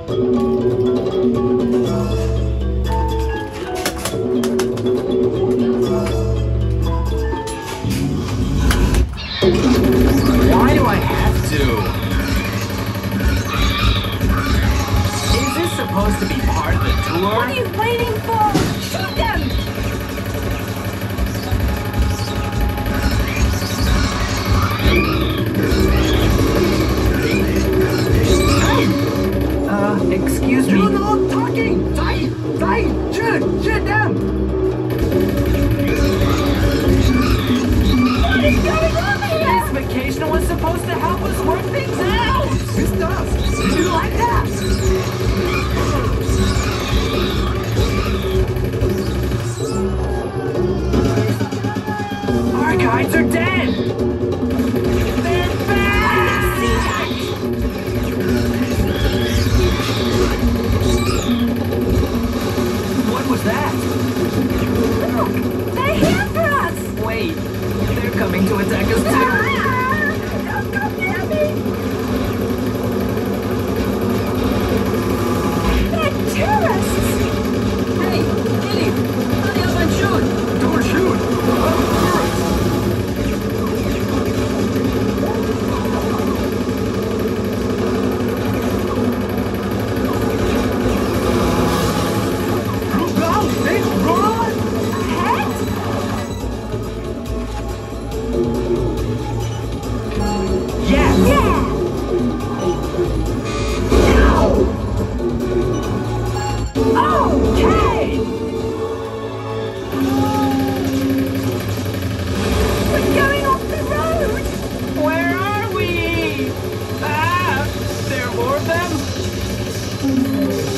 Why do I have to? Is this supposed to be part of the tour? What are you waiting for? Shoot them! Excuse me? You're not talking! Die! Shoot them! What is going on here? This vacation was supposed to help us work things out! This does! Did you like that? Our guides are dead! They're back! What was that? Look! They're here for us! Wait, they're coming to attack us too! Don't come near me! They're tourists! Hey, Ellie! Hurry up and shoot! Don't shoot! Look out! They run! Ahead? Yes! Yeah! Okay! We're going off the road! Where are we? Ah! There are more of them?